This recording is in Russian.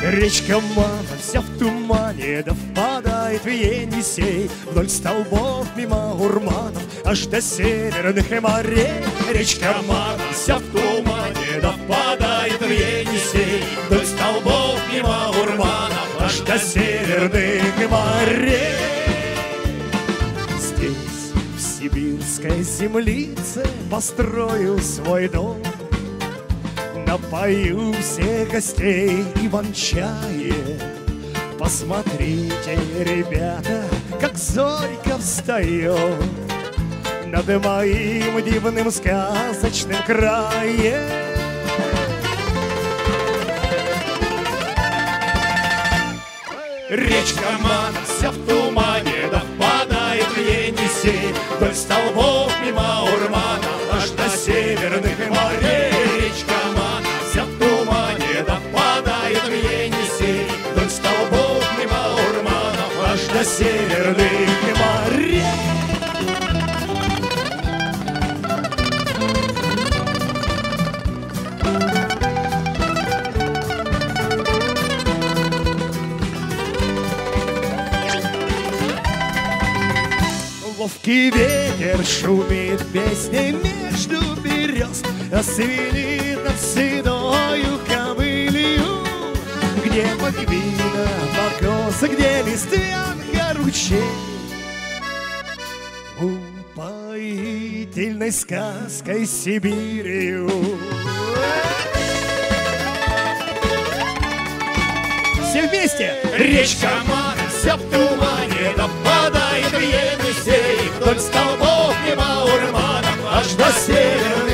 Речка Мана вся в тумане, да впадает в Енисей. Вдоль столбов мимо урманов, аж до северных морей. Речка Мана вся в тумане, да впадает в Енисей. Вдоль столбов мимо урманов, аж до северных морей. Здесь, в сибирской землице, построю свой дом. Напою всех гостей иван-чаем. Посмотрите, ребята, как зорька встает над моим дивным сказочным краем. Речка Мана вся в тумане, да впадает в Енисей. Вдоль столбов мимо урманов, аж до северных морей. Речка Мана вся в тумане, да впадает в Енисей. Вдоль столбов мимо урманов, аж до северных морей. Ловкий ветер шумит песней между берез, освинит над седою ковылью. Где погвина, покоса, где листвянка ручей, упоительной сказкой Сибирью. Все вместе! Речка Мана вся в тумане, да впадает в Енисей. Вдоль столбов мимо урманов, аж до севера.